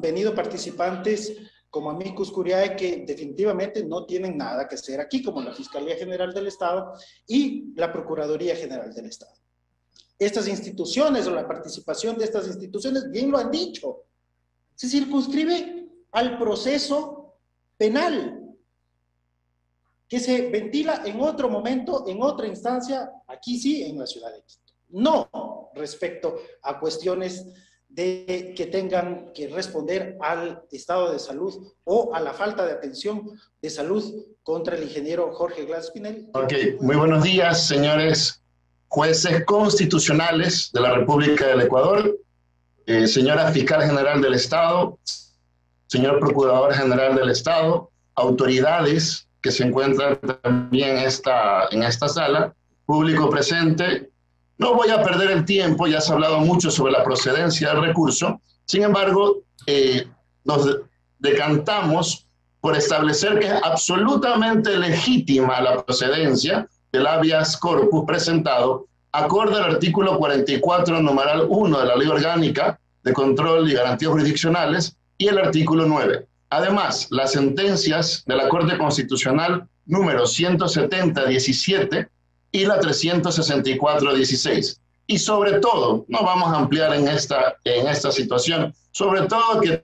venido participantes como amicus curiae que definitivamente no tienen nada que hacer aquí, como la Fiscalía General del Estado y la Procuraduría General del Estado. Estas instituciones o la participación de estas instituciones, bien lo han dicho, se circunscribe al proceso penal, que se ventila en otro momento, en otra instancia, aquí sí, en la ciudad de Quito. No respecto a cuestiones que tengan que responder al estado de salud o a la falta de atención de salud contra el ingeniero Jorge Glass Spinell. Ok, muy buenos días, señores jueces constitucionales de la República del Ecuador, señora Fiscal General del Estado, señor Procurador General del Estado, autoridades que se encuentran también en esta sala, público presente. No voy a perder el tiempo, ya se ha hablado mucho sobre la procedencia del recurso. Sin embargo, nos decantamos por establecer que es absolutamente legítima la procedencia del habeas corpus presentado acorde al artículo 44, numeral 1 de la Ley Orgánica de Control y Garantías Jurisdiccionales y el artículo 9. Además, las sentencias de la Corte Constitucional número 170-17 y la 364-16. Y sobre todo, no vamos a ampliar en esta situación, sobre todo que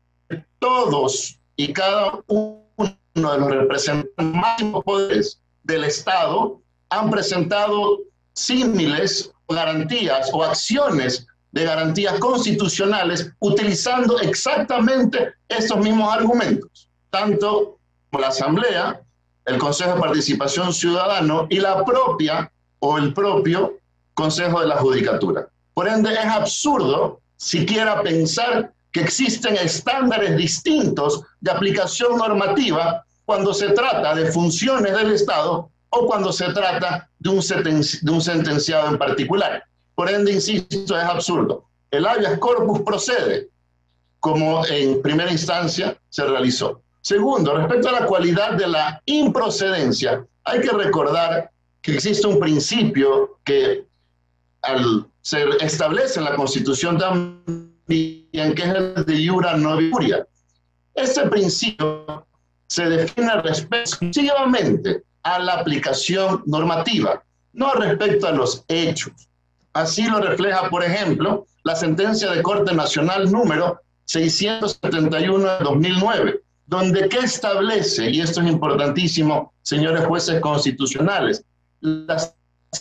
todos y cada uno de los representantes máximos poderes del Estado han presentado símiles o garantías o acciones de garantías constitucionales utilizando exactamente estos mismos argumentos, tanto como la Asamblea, el Consejo de Participación Ciudadano y la propia o el propio Consejo de la Judicatura. Por ende, es absurdo siquiera pensar que existen estándares distintos de aplicación normativa cuando se trata de funciones del Estado o cuando se trata de un sentenciado en particular. Por ende, insisto, es absurdo. El habeas corpus procede como en primera instancia se realizó. Segundo, respecto a la cualidad de la improcedencia, hay que recordar que existe un principio que se establece en la Constitución también, que es el de iura novi curia. Este principio se define exclusivamente a la aplicación normativa, no respecto a los hechos. Así lo refleja, por ejemplo, la sentencia de Corte Nacional número 671 de 2009, donde ¿qué establece? Y esto es importantísimo, señores jueces constitucionales, las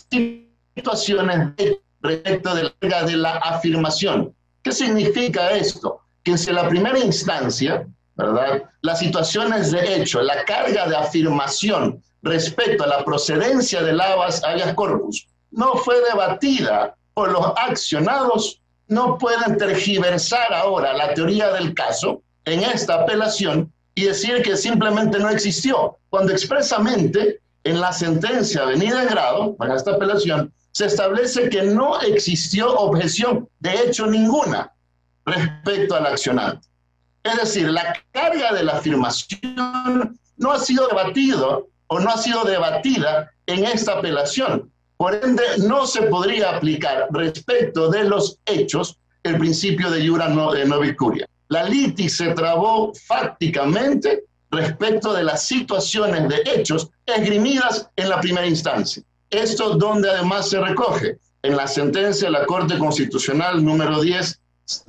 situaciones respecto de la afirmación. ¿Qué significa esto? Que si en la primera instancia, ¿verdad?, las situaciones de hecho, la carga de afirmación respecto a la procedencia del habeas corpus no fue debatida por los accionados, no pueden tergiversar ahora la teoría del caso en esta apelación y decir que simplemente no existió, cuando expresamente en la sentencia venida en grado para esta apelación se establece que no existió objeción de hecho ninguna respecto al accionante. Es decir, la carga de la afirmación no ha sido debatido o no ha sido debatida en esta apelación. Por ende, no se podría aplicar respecto de los hechos el principio de iura novi curia. La litis se trabó fácticamente respecto de las situaciones de hechos esgrimidas en la primera instancia. Esto donde además se recoge en la sentencia de la Corte Constitucional número 10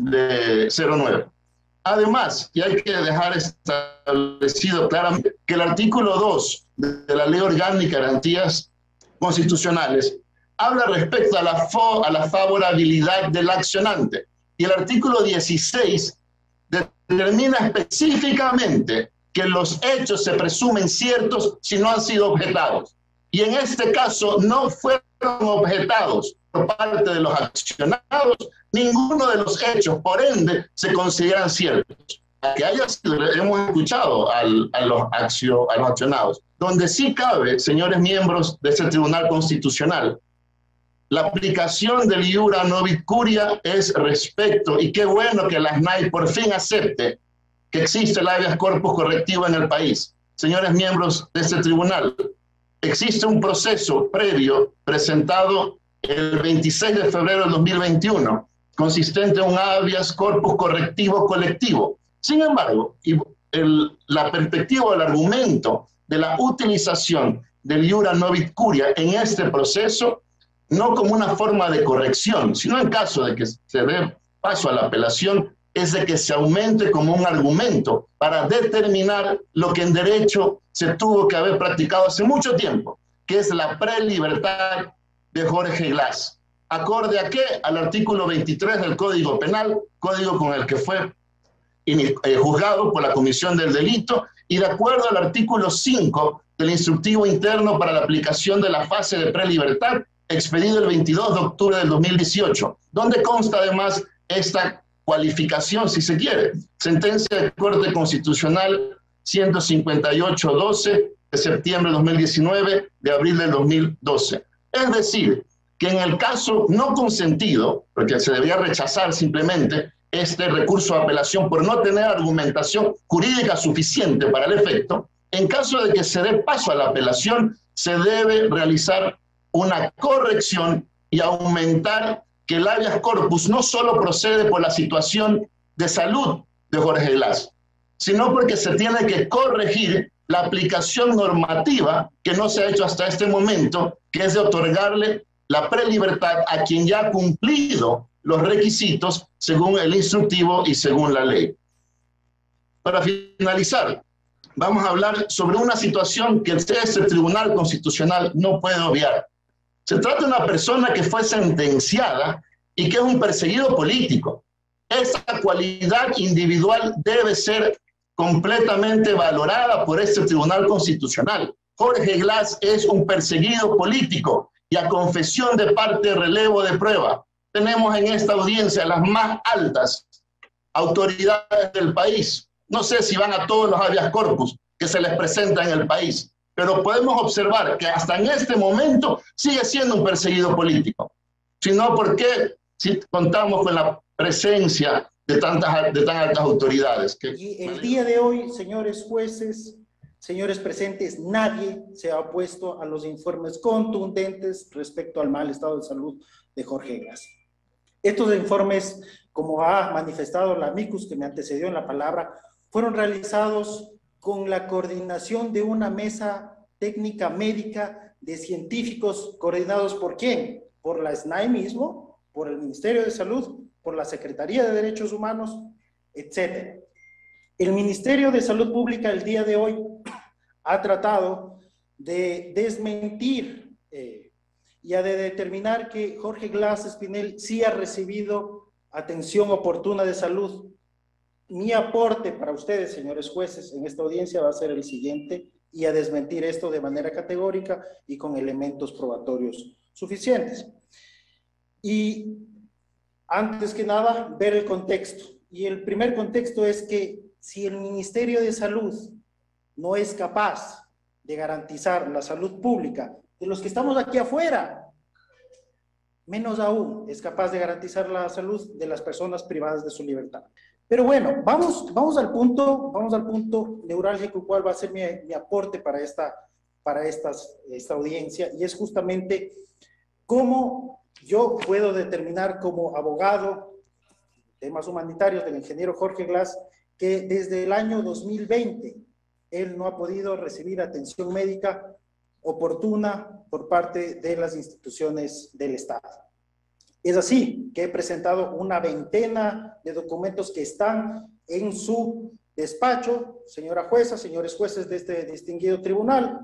de 09. Además, y hay que dejar establecido claramente que el artículo 2 de la Ley Orgánica de Garantías Constitucionales habla respecto a la favorabilidad del accionante y el artículo 16 determina específicamente que los hechos se presumen ciertos si no han sido objetados. Y en este caso no fueron objetados por parte de los accionados ninguno de los hechos, por ende se consideran ciertos. Que haya sido, hemos escuchado a los accionados, donde sí cabe, señores miembros de este Tribunal Constitucional, la aplicación del iura novi curia es respecto, y qué bueno que la SNAI por fin acepte que existe el habeas corpus correctivo en el país. Señores miembros de este tribunal, existe un proceso previo presentado el 26 de febrero del 2021, consistente en un habeas corpus correctivo colectivo, Sin embargo, la perspectiva o el argumento de la utilización del iura novit curia en este proceso, no como una forma de corrección, sino en caso de que se dé paso a la apelación, es de que se aumente como un argumento para determinar lo que en derecho se tuvo que haber practicado hace mucho tiempo, que es la prelibertad de Jorge Glass. ¿Acorde a qué? Al artículo 23 del Código Penal, código con el que fue juzgado por la comisión del delito, y de acuerdo al artículo 5 del instructivo interno para la aplicación de la fase de prelibertad, expedido el 22 de octubre del 2018, donde consta además esta cualificación, si se quiere, sentencia de Corte Constitucional 158-12 de septiembre de 2019, de abril del 2012. Es decir, que en el caso no consentido, porque se debía rechazar simplemente este recurso de apelación por no tener argumentación jurídica suficiente para el efecto, en caso de que se dé paso a la apelación, se debe realizar una corrección y aumentar que el habeas corpus no solo procede por la situación de salud de Jorge Glass, sino porque se tiene que corregir la aplicación normativa que no se ha hecho hasta este momento, que es de otorgarle la prelibertad a quien ya ha cumplido los requisitos según el instructivo y según la ley. Para finalizar, vamos a hablar sobre una situación que este Tribunal Constitucional no puede obviar. Se trata de una persona que fue sentenciada y que es un perseguido político. Esta cualidad individual debe ser completamente valorada por este Tribunal Constitucional. Jorge Glass es un perseguido político y a confesión de parte relevo de prueba. Tenemos en esta audiencia las más altas autoridades del país. No sé si van a todos los habeas corpus que se les presenta en el país, pero podemos observar que hasta en este momento sigue siendo un perseguido político. Si no, ¿por qué si contamos con la presencia de tan altas autoridades? Y el día de hoy, señores jueces, señores presentes, nadie se ha opuesto a los informes contundentes respecto al mal estado de salud de Jorge Glass. Estos informes, como ha manifestado la amicus que me antecedió en la palabra, fueron realizados con la coordinación de una mesa técnica médica de científicos coordinados ¿por quién? Por la SNAI mismo, por el Ministerio de Salud, por la Secretaría de Derechos Humanos, etc. El Ministerio de Salud Pública el día de hoy ha tratado de desmentir y de determinar que Jorge Glass Espinel sí ha recibido atención oportuna de salud. Mi aporte para ustedes, señores jueces, en esta audiencia va a ser el siguiente y a desmentir esto de manera categórica y con elementos probatorios suficientes. Y antes que nada, ver el contexto. Y el primer contexto es que si el Ministerio de Salud no es capaz de garantizar la salud pública de los que estamos aquí afuera, menos aún es capaz de garantizar la salud de las personas privadas de su libertad. Pero bueno, vamos al punto neurálgico, cuál va a ser mi aporte para esta audiencia, y es justamente cómo yo puedo determinar como abogado de temas humanitarios del ingeniero Jorge Glass que desde el año 2020 él no ha podido recibir atención médica oportuna por parte de las instituciones del Estado. Es así que he presentado una veintena de documentos que están en su despacho, señora jueza, señores jueces de este distinguido tribunal,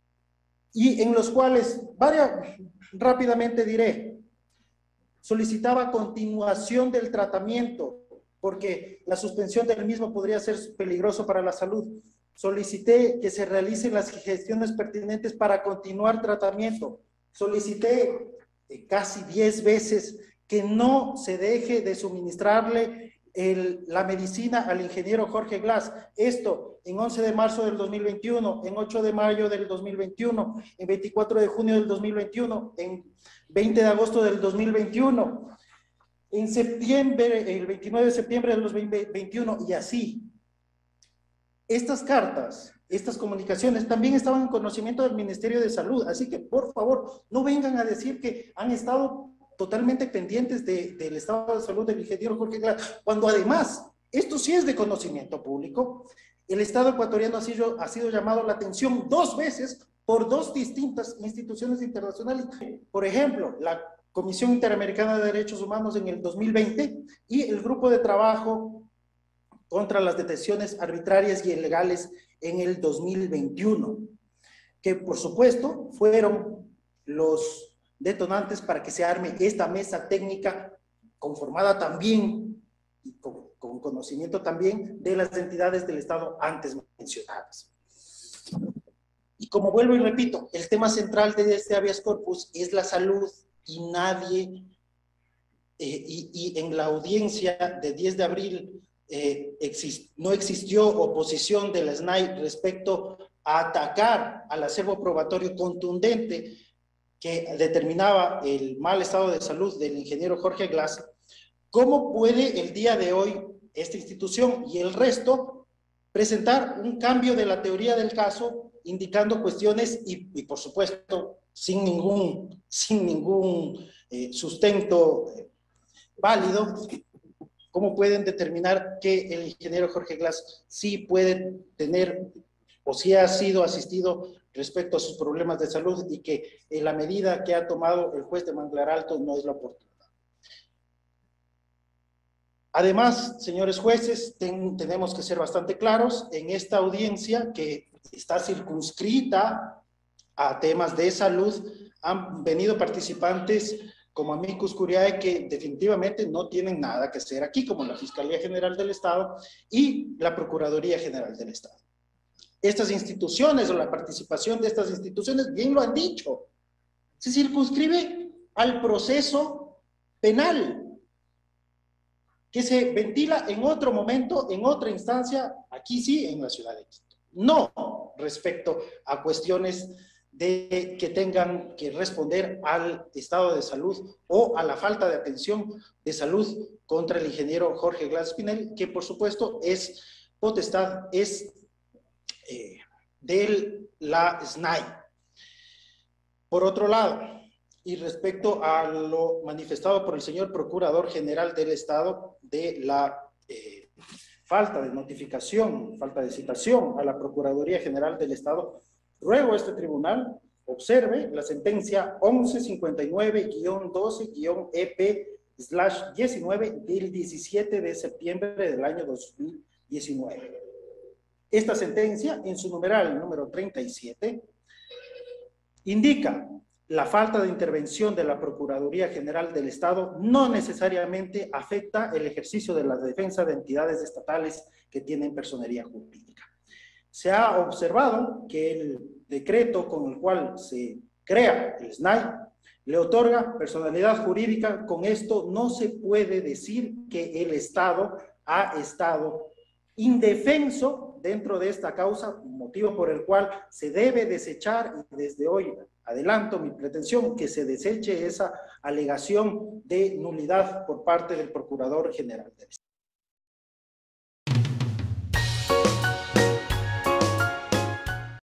y en los cuales, rápidamente diré, solicitaba continuación del tratamiento, porque la suspensión del mismo podría ser peligroso para la salud. Solicité que se realicen las gestiones pertinentes para continuar tratamiento. Solicité casi 10 veces que no se deje de suministrarle la medicina al ingeniero Jorge Glass. Esto en 11 de marzo del 2021, en 8 de mayo del 2021, en 24 de junio del 2021, en 20 de agosto del 2021, en septiembre, el 29 de septiembre del 2021, y así. Estas cartas, estas comunicaciones también estaban en conocimiento del Ministerio de Salud, así que por favor no vengan a decir que han estado totalmente pendientes del estado de salud del ingeniero Jorge Glass, cuando además Esto sí es de conocimiento público. El Estado ecuatoriano ha sido llamado la atención 2 veces por 2 distintas instituciones internacionales. Por ejemplo, la Comisión Interamericana de Derechos Humanos en el 2020 y el Grupo de Trabajo contra las Detenciones Arbitrarias y Ilegales en el 2021, que por supuesto fueron los detonantes para que se arme esta mesa técnica conformada también y con conocimiento también de las entidades del Estado antes mencionadas. Y como vuelvo y repito, el tema central de este habeas corpus es la salud y nadie, y en la audiencia de 10 de abril no existió oposición de la SNAI respecto a atacar al acervo probatorio contundente que determinaba el mal estado de salud del ingeniero Jorge Glass. ¿Cómo puede el día de hoy esta institución y el resto presentar un cambio de la teoría del caso, indicando cuestiones y por supuesto, sin ningún sustento válido? ¿Cómo pueden determinar que el ingeniero Jorge Glass sí puede tener o sí ha sido asistido respecto a sus problemas de salud y que la medida que ha tomado el juez de Manglar Alto no es la oportuna? Además, señores jueces, tenemos que ser bastante claros en esta audiencia que está circunscrita a temas de salud. Han venido participantes como amicus curiae que definitivamente no tienen nada que hacer aquí, como la Fiscalía General del Estado y la Procuraduría General del Estado. Estas instituciones o la participación de estas instituciones, bien lo han dicho, se circunscribe al proceso penal, que se ventila en otro momento, en otra instancia, aquí sí, en la ciudad de Quito. No respecto a cuestiones que tengan que responder al estado de salud o a la falta de atención de salud contra el ingeniero Jorge Glass Spinelli, que por supuesto es potestad, de la SNAI. Por otro lado, y respecto a lo manifestado por el señor Procurador General del Estado de la falta de notificación, falta de citación a la Procuraduría General del Estado, ruego a este tribunal observe la sentencia 1159-12-EP/19 del 17 de septiembre del año 2019. Esta sentencia, en su numeral número 37, indica: la falta de intervención de la Procuraduría General del Estado no necesariamente afecta el ejercicio de la defensa de entidades estatales que tienen personería jurídica. Se ha observado que el decreto con el cual se crea el SNAI le otorga personalidad jurídica. Con esto no se puede decir que el Estado ha estado indefenso dentro de esta causa, motivo por el cual se debe desechar, y desde hoy adelanto mi pretensión, que se deseche esa alegación de nulidad por parte del Procurador General del Estado.